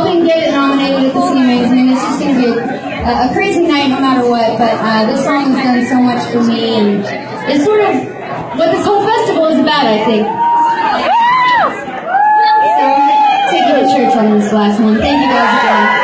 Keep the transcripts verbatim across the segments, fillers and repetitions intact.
hope we can get it nominated at the C M As. I mean, it's just going to be a, a crazy night no matter what, but uh, this song has done so much for me, and it's sort of what this whole festival is about, I think. So I'm going to take you to church on this last one. Thank you guys again.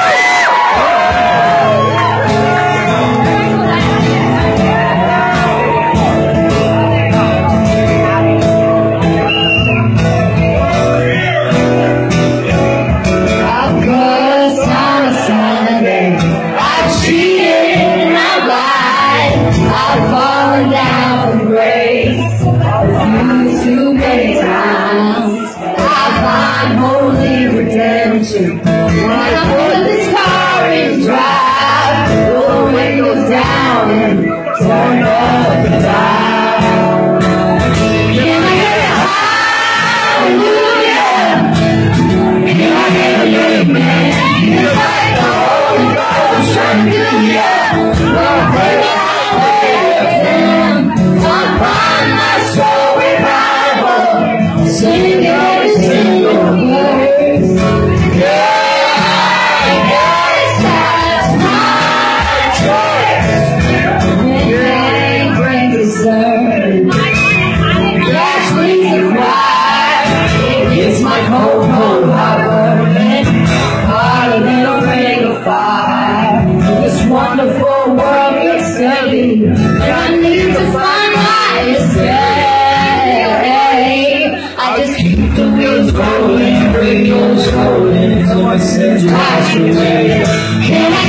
I've fallen down from grace too many times. I find holy redemption when I put this car in drive. The windows down and turn up the dial. Can I get a hallelujah? Can I get a amen? It's like the Holy Ghost trying to do ya. Well, baby, sing every single verse. Yeah, yes, that's my choice. When they bring dessert, Cash leads the choir. It's my cold, cold heart burning, heart a little ring of fire. This wonderful world gets steady, and I need to find my escape. I just keep the wheels rolling, radio's rolling, so I says, wash away. Can I